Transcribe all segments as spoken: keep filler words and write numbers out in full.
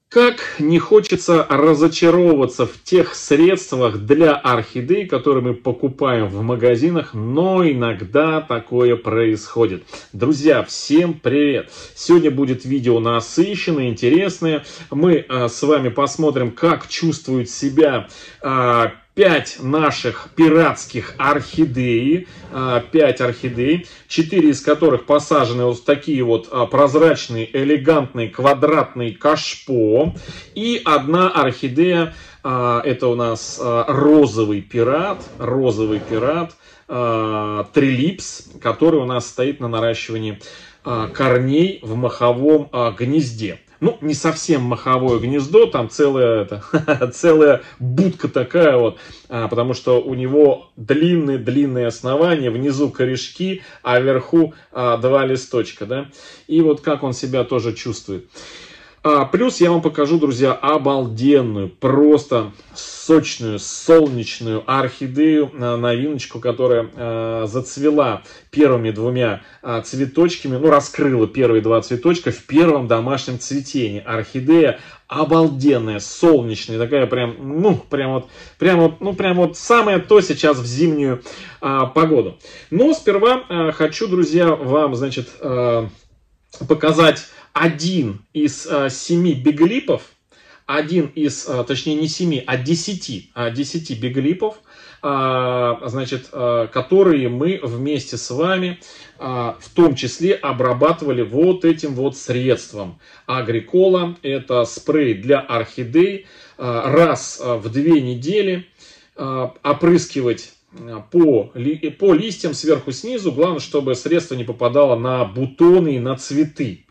Как не хочется разочаровываться в тех средствах для орхидей, которые мы покупаем в магазинах, но иногда такое происходит. Друзья, всем привет! Сегодня будет видео насыщенное, интересное. Мы а, с вами посмотрим, как чувствуют себя а, пять наших пиратских орхидей, пять орхидей, четыре из которых посажены вот в такие вот прозрачные, элегантные, квадратные кашпо, и одна орхидея, это у нас розовый пират, розовый пират, трилипс, который у нас стоит на наращивании корней в моховом гнезде. Ну, не совсем моховое гнездо, там целая, это, целая будка такая вот, а, потому что у него длинные-длинные основания, внизу корешки, а вверху а, два листочка, да. И вот как он себя тоже чувствует. А, плюс я вам покажу, друзья, обалденную, просто сочную, солнечную орхидею, а, новиночку, которая а, зацвела первыми двумя а, цветочками, ну, раскрыла первые два цветочка в первом домашнем цветении. Орхидея обалденная, солнечная, такая прям, ну, прям вот, прям вот, ну, прям вот самое то сейчас в зимнюю а, погоду. Но сперва а, хочу, друзья, вам, значит, а, показать один из а, семи биглипов, один из, а, точнее не семи, а десяти, а десяти биглипов, а, значит, а, которые мы вместе с вами а, в том числе обрабатывали вот этим вот средством. Агрикола, это спрей для орхидей, а, раз а, в две недели а, опрыскивать по, ли, по листьям сверху снизу. Главное, чтобы средство не попадало на бутоны и на цветы.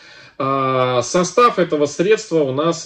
Состав этого средства у нас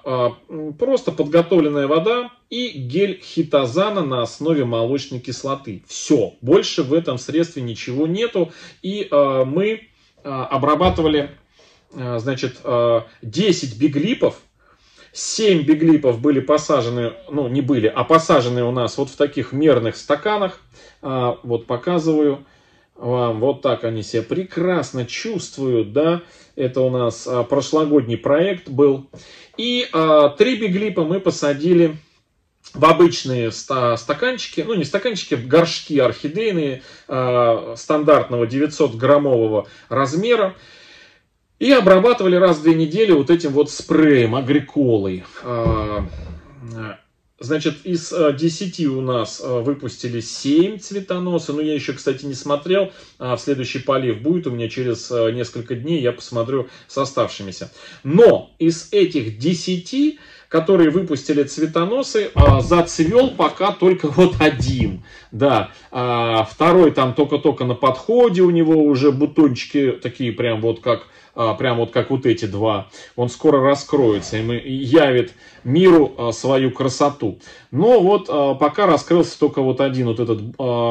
просто подготовленная вода и гель хитозана на основе молочной кислоты. Все, больше в этом средстве ничего нету. И мы обрабатывали, значит, десять биглипов. семь биглипов были посажены, ну не были, а посажены у нас вот в таких мерных стаканах. Вот показываю вам, вот так они себя прекрасно чувствуют, да. Это у нас а, прошлогодний проект был. И а, три биглипа мы посадили в обычные ста стаканчики, ну не стаканчики, горшки орхидейные а, стандартного девятисотграммового размера. И обрабатывали раз в две недели вот этим вот спреем, агриколой. А, Значит, из десяти у нас выпустили семь цветоносов. Ну, я еще, кстати, не смотрел. В следующий полив будет у меня через несколько дней. Я посмотрю с оставшимися. Но из этих десяти, которые выпустили цветоносы, зацвел пока только вот один. Да, второй там только-только на подходе. У него уже бутончики такие прям вот как... Прям вот как вот эти два. Он скоро раскроется и явит миру свою красоту. Но вот пока раскрылся только вот один вот этот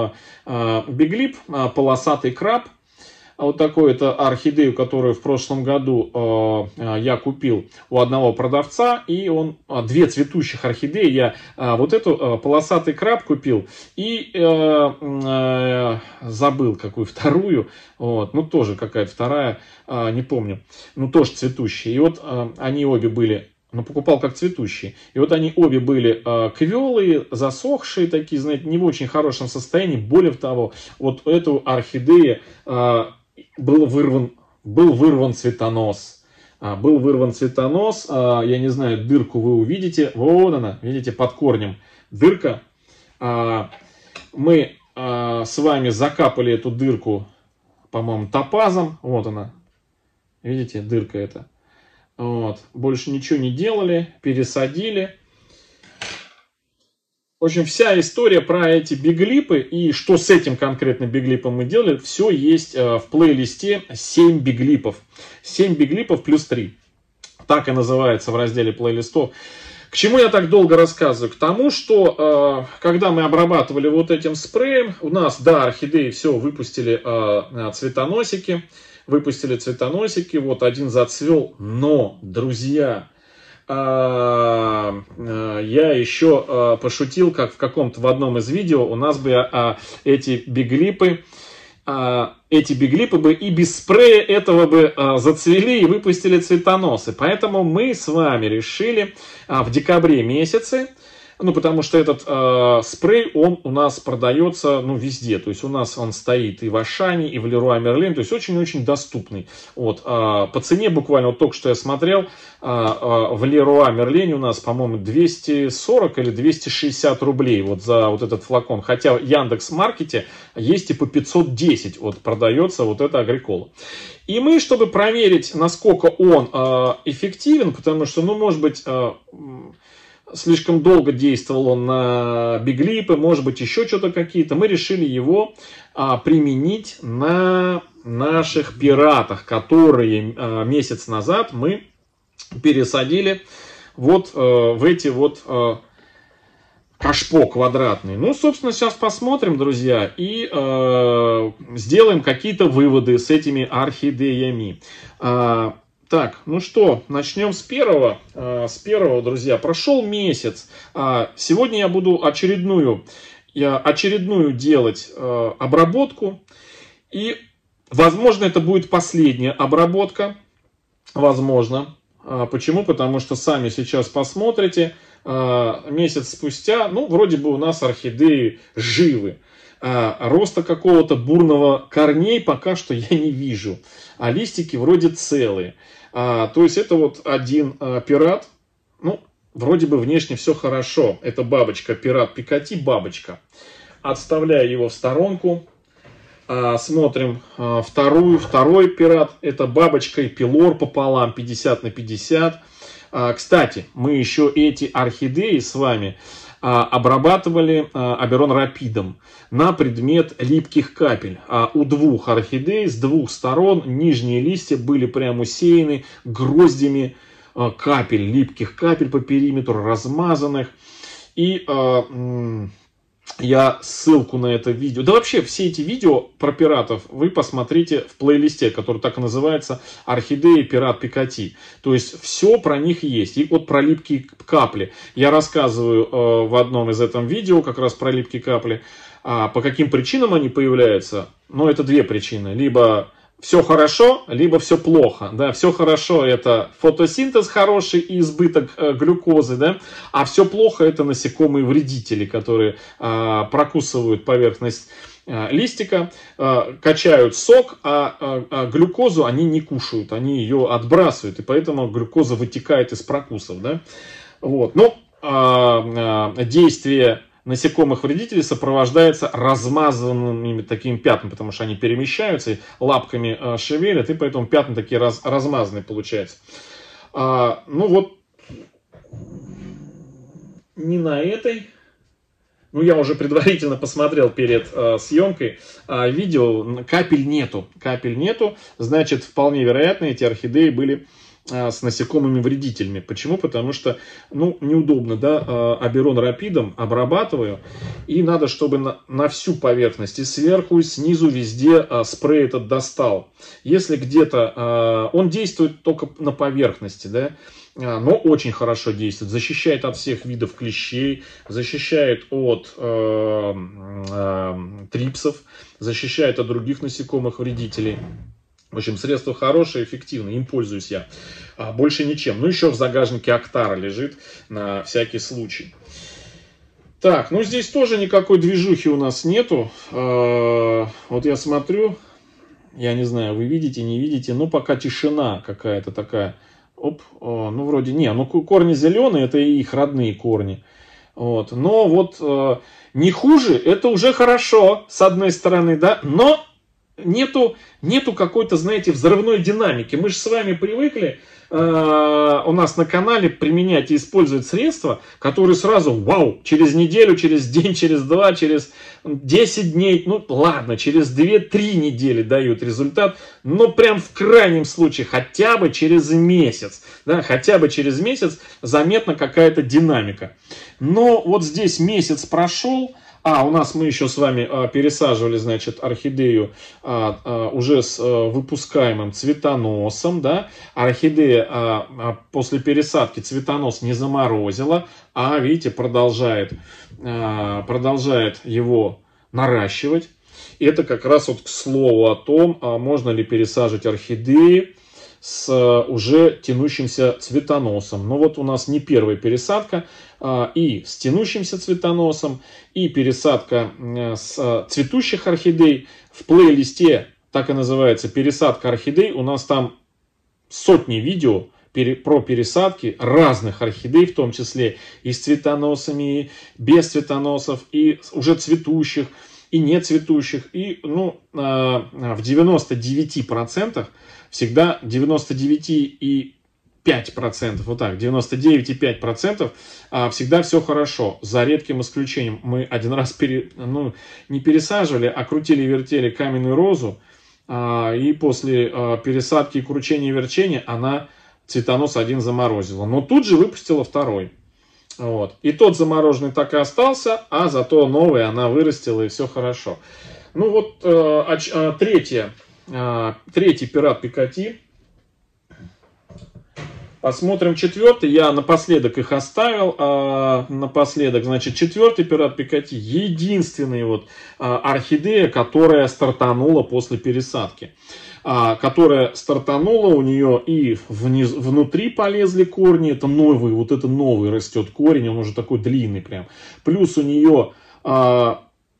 биглип, полосатый краб. Вот такой это орхидею, которую в прошлом году э, я купил у одного продавца. И он, две цветущих орхидеи, я э, вот эту э, полосатый краб купил. И э, э, забыл какую вторую. Вот, ну тоже какая-то вторая, э, не помню. Ну тоже цветущие. И вот э, они обе были... Но покупал как цветущие. И вот они обе были э, квелые, засохшие такие, знаете, не в очень хорошем состоянии. Более того, вот эту орхидею э, был вырван, был вырван цветонос. А, был вырван цветонос. А, я не знаю, дырку вы увидите. Вот она, видите, под корнем дырка. А, мы а, с вами закапали эту дырку, по-моему, топазом. Вот она. Видите, дырка эта. Вот. Больше ничего не делали, пересадили. В общем, вся история про эти биглипы и что с этим конкретно биглипом мы делали, все есть в плейлисте семь биглипов. семь биглипов плюс три. Так и называется в разделе плейлистов. К чему я так долго рассказываю? К тому, что когда мы обрабатывали вот этим спреем, у нас, да, орхидеи все выпустили цветоносики. Выпустили цветоносики, вот один зацвел, но, друзья, я еще пошутил, как в каком-то в одном из видео, у нас бы эти биглипы а, эти биглипы бы и без спрея этого бы а, зацвели и выпустили цветоносы. Поэтому мы с вами решили а, в декабре месяце, ну, потому что этот э, спрей, он у нас продается, ну, везде. То есть у нас он стоит и в Ашане, и в Леруа Мерлен. То есть очень-очень доступный. Вот, э, по цене буквально, вот только что я смотрел, э, э, в Леруа Мерлене у нас, по-моему, двести сорок или двести шестьдесят рублей вот за вот этот флакон. Хотя в Яндекс.Маркете есть и по пятьсот десять вот продается вот эта Агрикола. И мы, чтобы проверить, насколько он э, эффективен, потому что, ну, может быть... Э, слишком долго действовал он на биглипы, может быть, еще что-то какие-то. Мы решили его а, применить на наших пиратах, которые а, месяц назад мы пересадили вот а, в эти вот а, кашпо квадратные. Ну, собственно, сейчас посмотрим, друзья, и а, сделаем какие-то выводы с этими орхидеями. А, Так, ну что, начнем с первого. С первого, друзья. Прошел месяц. Сегодня я буду очередную, я очередную делать обработку. И, возможно, это будет последняя обработка. Возможно. Почему? Потому что сами сейчас посмотрите. Месяц спустя, ну, вроде бы у нас орхидеи живы. Роста какого-то бурного корней пока что я не вижу. А листики вроде целые. А, то есть это вот один а, пират. Ну, вроде бы внешне все хорошо. Это бабочка, пират Пикати, бабочка. Отставляю его в сторонку. А, смотрим а, вторую, второй пират. Это бабочка и пилор пополам, пятьдесят на пятьдесят. А, кстати, мы еще эти орхидеи с вами а, обрабатывали а, Аберон Рапидом на предмет липких капель. А у двух орхидей с двух сторон нижние листья были прям усеяны гроздями а, капель, липких капель по периметру, размазанных. И а, я ссылку на это видео, да вообще все эти видео про пиратов вы посмотрите в плейлисте, который так и называется «Орхидеи пират Пикати». То есть все про них есть. И вот про липкие капли я рассказываю э, в одном из этом видео, как раз про липкие капли. А по каким причинам они появляются? Ну, это две причины. Либо все хорошо, либо все плохо. Да? Все хорошо — это фотосинтез хороший и избыток э, глюкозы. Да? А все плохо — это насекомые-вредители, которые э, прокусывают поверхность э, листика, э, качают сок, а, а, а глюкозу они не кушают, они ее отбрасывают. И поэтому глюкоза вытекает из прокусов. Да? Вот. Но э, э, действие насекомых-вредителей сопровождается размазанными такими пятнами, потому что они перемещаются, и лапками э, шевелят, и поэтому пятна такие раз, размазанные получаются. А, ну вот, не на этой. Ну, я уже предварительно посмотрел перед э, съемкой э, видео, капель нету. Капель нету, значит, вполне вероятно, эти орхидеи были с насекомыми вредителями. Почему? Потому что, ну, неудобно, да, Аберон Рапидом обрабатываю, и надо, чтобы на, на всю поверхность, и сверху, и снизу, везде спрей этот достал. Если где-то, он действует только на поверхности, да, но очень хорошо действует, защищает от всех видов клещей, защищает от э, э, трипсов, защищает от других насекомых вредителей. В общем, средство хорошее, эффективное, им пользуюсь я. А больше ничем. Ну, еще в загажнике Актара лежит на всякий случай. Так, ну здесь тоже никакой движухи у нас нету. А, вот я смотрю, я не знаю, вы видите, не видите, но пока тишина какая-то такая. Оп, о, ну вроде не, ну корни зеленые, это и их родные корни. Вот, но вот э, не хуже, это уже хорошо, с одной стороны, да, но нету, нету какой-то, знаете, взрывной динамики. Мы же с вами привыкли э, у нас на канале применять и использовать средства, которые сразу, вау, через неделю, через день, через два, через десять дней, ну ладно, через две-три недели дают результат, но прям в крайнем случае хотя бы через месяц, да, хотя бы через месяц заметна какая-то динамика. Но вот здесь месяц прошел. А, у нас мы еще с вами а, пересаживали, значит, орхидею а, а, уже с а, выпускаемым цветоносом, да. Орхидея а, а, после пересадки цветонос не заморозила, а, видите, продолжает, а, продолжает его наращивать. Это как раз вот к слову о том, можно ли пересаживать орхидеи с уже тянущимся цветоносом. Но вот у нас не первая пересадка, и с тянущимся цветоносом, и пересадка с цветущих орхидей. В плейлисте так и называется «Пересадка орхидей». У нас там сотни видео про пересадки разных орхидей, в том числе и с цветоносами, и без цветоносов, и уже цветущих, и не цветущих. И ну, в девяноста девяти процентах всегда девяносто девять и пять десятых процента, вот так, девяносто девять и пять десятых процента всегда все хорошо, за редким исключением. Мы один раз пере, ну, не пересаживали, а крутили-вертели каменную розу, и после пересадки и кручения и верчения она цветонос один заморозила. Но тут же выпустила второй. Вот. И тот замороженный так и остался, а зато новый она вырастила, и все хорошо. Ну вот э, э, третье, э, третий пират Пикати. Посмотрим четвертый. Я напоследок их оставил. Э, напоследок, значит, четвертый пират Пикати. Единственная вот э, орхидея, которая стартанула после пересадки. Э, которая стартанула, у нее и вниз, внутри полезли корни. Это новый, вот это новый растет корень. Он уже такой длинный прям. Плюс у нее... Э,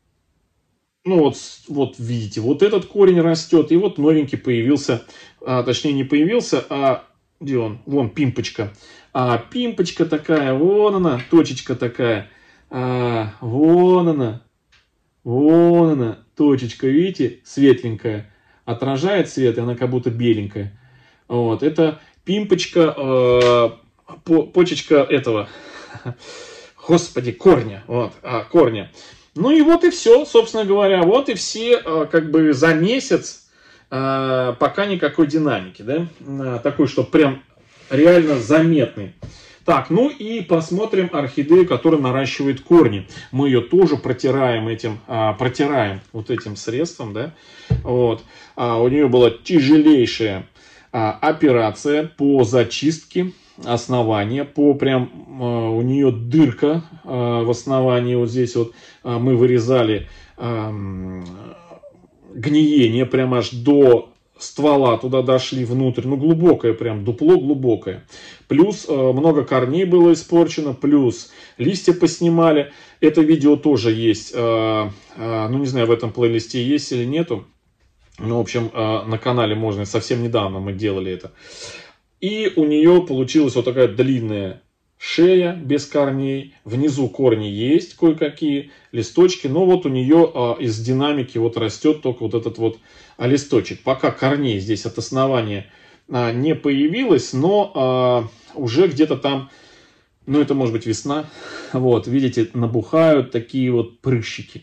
Ну вот, вот видите, вот этот корень растет, и вот новенький появился, а, точнее не появился, а где он? Вон пимпочка. А пимпочка такая, вон она, точечка такая, а, вон она, вон она, точечка, видите, светленькая, отражает свет, и она как будто беленькая. Вот, это пимпочка, э, по, почечка этого, господи, корня, вот, а, корня. Ну и вот и все, собственно говоря, вот и все как бы за месяц, пока никакой динамики, да, такой, что прям реально заметный. Так, ну и посмотрим орхидею, которая наращивает корни. Мы ее тоже протираем этим, протираем вот этим средством, да, вот. У нее была тяжелейшая операция по зачистке основания, по прям э, у нее дырка э, в основании, вот здесь вот э, мы вырезали э, гниение прям аж до ствола, туда дошли внутрь, ну глубокое прям, дупло глубокое, плюс э, много корней было испорчено, плюс листья поснимали. Это видео тоже есть, э, э, ну не знаю, в этом плейлисте есть или нету, ну в общем э, на канале можно, совсем недавно мы делали это. И у нее получилась вот такая длинная шея без корней. Внизу корни есть кое-какие листочки. Но вот у нее а, из динамики вот растет только вот этот вот а, листочек. Пока корней здесь от основания а, не появилось. Но а, уже где-то там, ну это может быть весна. Вот, видите, набухают такие вот прыщики.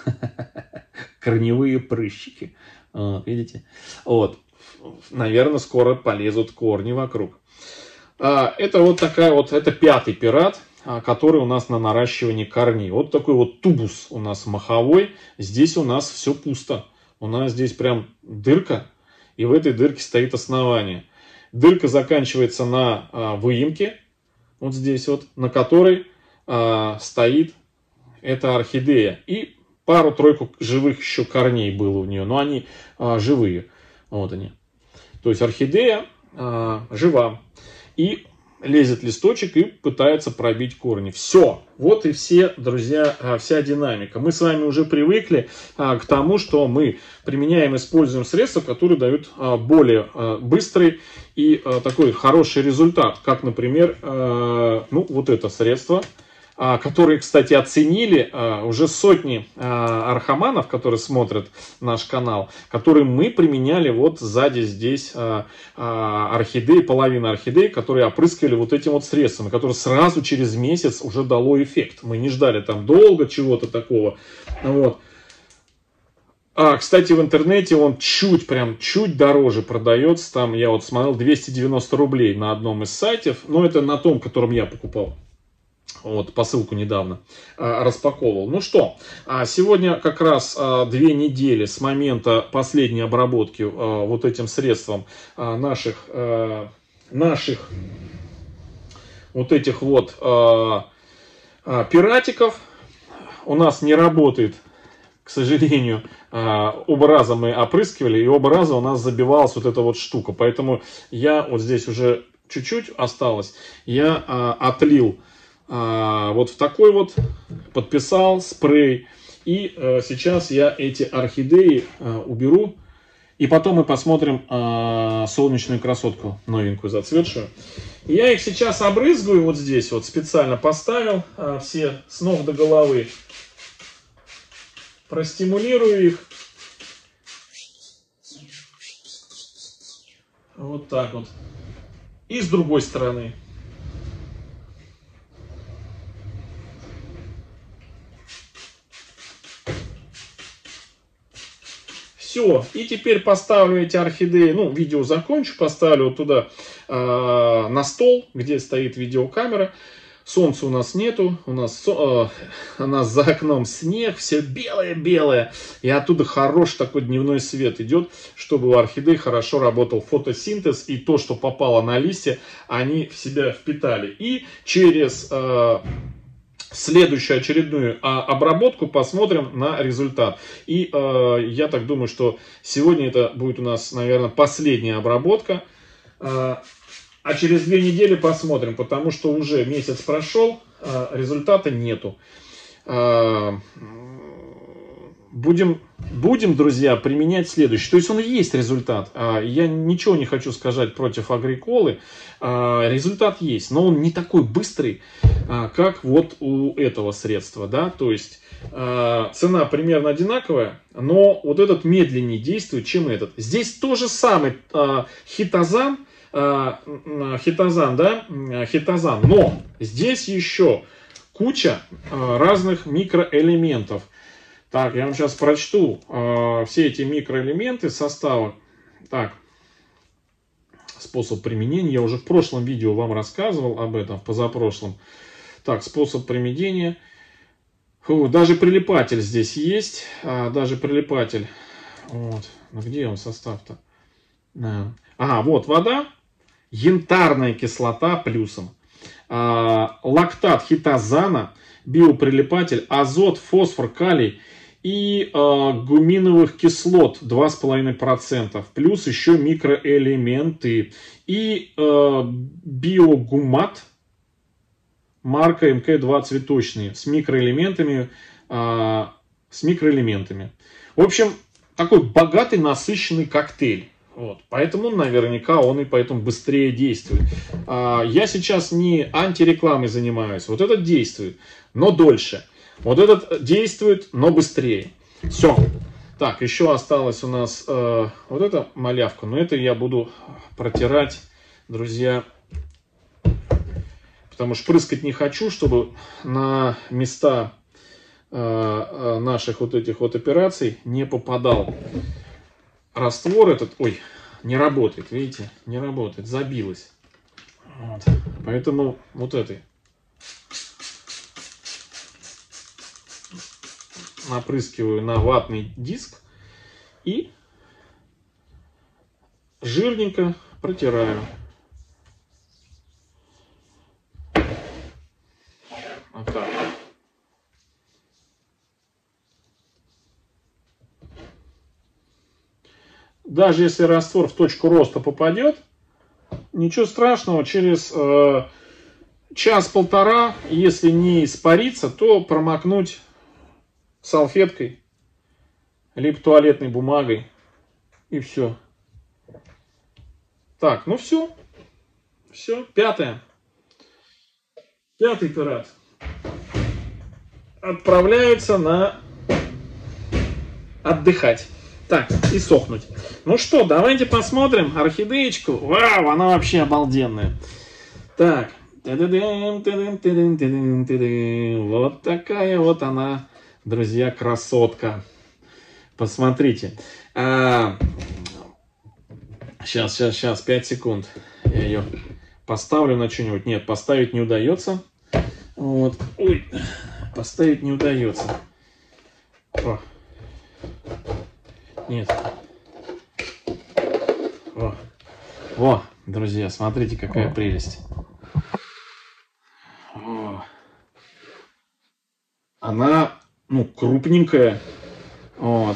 Корневые прыщики. Видите? Вот. Наверное, скоро полезут корни вокруг. Это вот такая вот, это пятый пират, который у нас на наращивании корней. Вот такой вот тубус у нас маховой. Здесь у нас все пусто. У нас здесь прям дырка, и в этой дырке стоит основание. Дырка заканчивается на выемке, вот здесь вот, на которой стоит эта орхидея. И пару-тройку живых еще корней было у нее, но они живые. Вот они. То есть орхидея э, жива. И лезет листочек и пытается пробить корни. Все. Вот и все, друзья, вся динамика. Мы с вами уже привыкли э, к тому, что мы применяем, используем средства, которые дают э, более э, быстрый и э, такой хороший результат. Как, например, э, ну, вот это средство, которые, кстати, оценили уже сотни архаманов, которые смотрят наш канал, которые мы применяли вот сзади здесь орхидеи, половина орхидей, которые опрыскивали вот этим вот средством, которые сразу через месяц уже дало эффект. Мы не ждали там долго чего-то такого. Вот. А, кстати, в интернете он чуть, прям чуть дороже продается. Там я вот смотрел двести девяносто рублей на одном из сайтов. Но это на том, котором я покупал. Вот, посылку недавно а, распаковывал. Ну что, а сегодня как раз а, две недели с момента последней обработки а, вот этим средством а, наших, а, наших вот этих вот а, а, пиратиков. У нас не работает к сожалению, оба раза мы опрыскивали, и оба раза у нас забивалась вот эта вот штука. Поэтому я вот здесь уже чуть-чуть осталось. Я а, отлил а, вот в такой вот, подписал спрей. И а, сейчас я эти орхидеи а, уберу. И потом мы посмотрим а, солнечную красотку, новенькую, зацветшую. Я их сейчас обрызгаю вот здесь, вот специально поставил а, все с ног до головы. Простимулирую их. Вот так вот. И с другой стороны. Все. И теперь поставлю эти орхидеи. Ну, видео закончу. Поставлю вот туда э, на стол, где стоит видеокамера. Солнца у нас нету, у нас, э, у нас за окном снег, все белое-белое, и оттуда хороший такой дневной свет идет, чтобы у орхидей хорошо работал фотосинтез, и то, что попало на листья, они в себя впитали. И через э, следующую очередную э, обработку посмотрим на результат. И э, я так думаю, что сегодня это будет у нас, наверное, последняя обработка. Э, А через две недели посмотрим, потому что уже месяц прошел, результата нету. Будем, будем, друзья, применять следующее. То есть он и есть результат. Я ничего не хочу сказать против Агриколы. Результат есть, но он не такой быстрый, как вот у этого средства. Да? То есть цена примерно одинаковая, но вот этот медленнее действует, чем этот. Здесь то же самое. Хитозан. Хитозан, да, хитозан, но здесь еще куча разных микроэлементов. Так, я вам сейчас прочту все эти микроэлементы состава. Так, способ применения, я уже в прошлом видео вам рассказывал об этом, в позапрошлом. Так, способ применения. Фу, даже прилипатель здесь есть, даже прилипатель. Вот, ну где он состав-то? Ага, вот вода. Янтарная кислота плюсом, а, лактат хитозана, биоприлипатель, азот, фосфор, калий и а, гуминовых кислот два с половиной процента, плюс еще микроэлементы и а, биогумат марка эм ка два цветочные с микроэлементами, а, с микроэлементами. В общем, такой богатый, насыщенный коктейль. Вот. Поэтому наверняка он и поэтому быстрее действует. А, я сейчас не антирекламой занимаюсь. Вот этот действует, но дольше. Вот этот действует, но быстрее. Все. Так, еще осталось у нас э, вот эта малявка. Но это я буду протирать, друзья. Потому что прыскать не хочу, чтобы на места э, наших вот этих вот операций не попадал раствор этот. Ой, не работает, видите, не работает, забилось. Вот. Поэтому вот этой напрыскиваю на ватный диск и жирненько протираю. Вот так. Даже если раствор в точку роста попадет, ничего страшного, через э, час-полтора, если не испарится, то промокнуть салфеткой, либо туалетной бумагой, и все. Так, ну все. Все, пятое. Пятый пират отправляется на отдыхать. Так, и сохнуть. Ну что, давайте посмотрим орхидеечку. Вау, она вообще обалденная. Так. Вот такая вот она, друзья, красотка. Посмотрите. А, сейчас, сейчас, сейчас, пять секунд. Я ее поставлю на что-нибудь. Нет, поставить не удается. Вот. Ой, поставить не удается. О. Нет. О. О, друзья, смотрите, какая О. прелесть. О. Она, ну, крупненькая. Вот.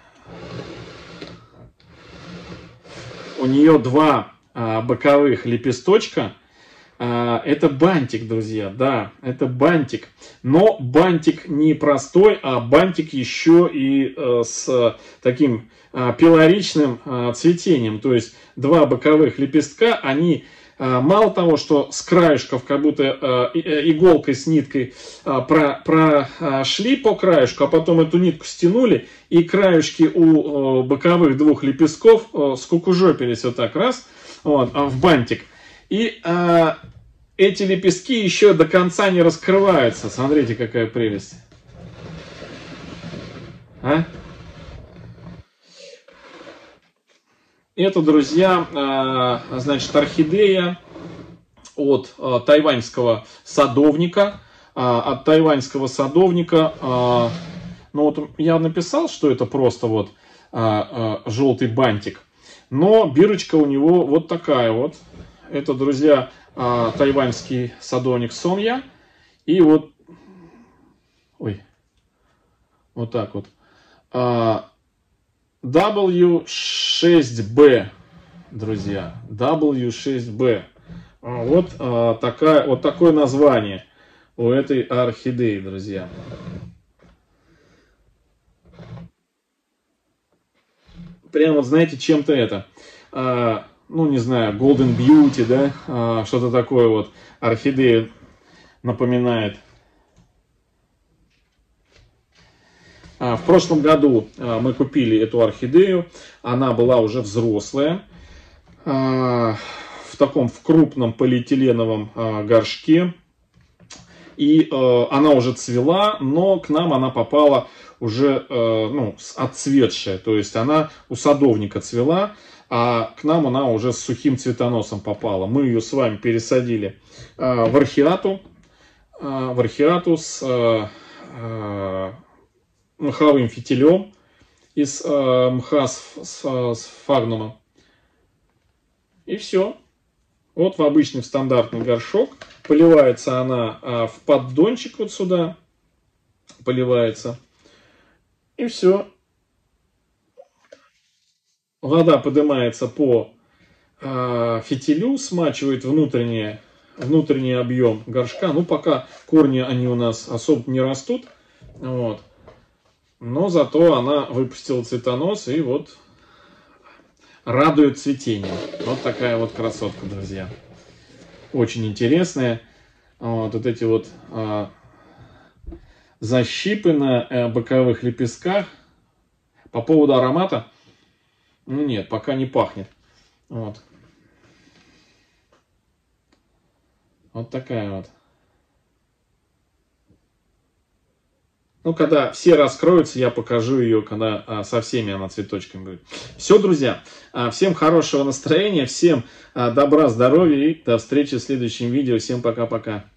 У нее два а, боковых лепесточка. А, это бантик, друзья, да, это бантик. Но бантик не простой, а бантик еще и а, с таким а, пилоричным а, цветением. То есть два боковых лепестка, они а, мало того, что с краешков как будто а, иголкой с ниткой а, про, прошли по краешку, а потом эту нитку стянули, и краешки у а, боковых двух лепестков а, скукожопились вот так раз, вот, а, в бантик. И а, эти лепестки еще до конца не раскрываются. Смотрите, какая прелесть. А? Это, друзья, а, значит, орхидея от а, тайваньского садовника. А, от тайваньского садовника. А, ну вот я написал, что это просто вот а, а, желтый бантик. Но бирочка у него вот такая вот. Это, друзья, тайваньский садовник Сонья. И вот, ой, вот так вот. дабл ю шесть би, друзья. дабл ю шесть би. Вот, такая, вот такое название у этой орхидеи, друзья. Прямо, вот знаете, чем-то это... ну, не знаю, Golden Beauty, да, а, что-то такое вот, орхидея напоминает. А, в прошлом году а, мы купили эту орхидею, она была уже взрослая, а, в таком, в крупном полиэтиленовом а, горшке, и а, она уже цвела, но к нам она попала уже, а, ну, отцветшая, то есть она у садовника цвела, а к нам она уже с сухим цветоносом попала. Мы ее с вами пересадили а, в орхиату, а, в орхиату с а, а, мховым фитилем из а, мха с, с, с фагнумом. И все. Вот в обычный стандартный горшок. Поливается она а, в поддончик вот сюда. Поливается. И все. Вода поднимается по э, фитилю, смачивает внутренний, внутренний объем горшка. Ну, пока корни они у нас особо не растут. Вот. Но зато она выпустила цветонос и вот радует цветением. Вот такая вот красотка, друзья. Очень интересная. Вот, вот эти вот э, защипы на э, боковых лепестках. По поводу аромата. Ну нет, пока не пахнет. Вот. Вот такая вот. Ну, когда все раскроются, я покажу ее, когда а, со всеми она цветочками будет. Все, друзья. А, всем хорошего настроения, всем а, добра, здоровья и до встречи в следующем видео. Всем пока-пока.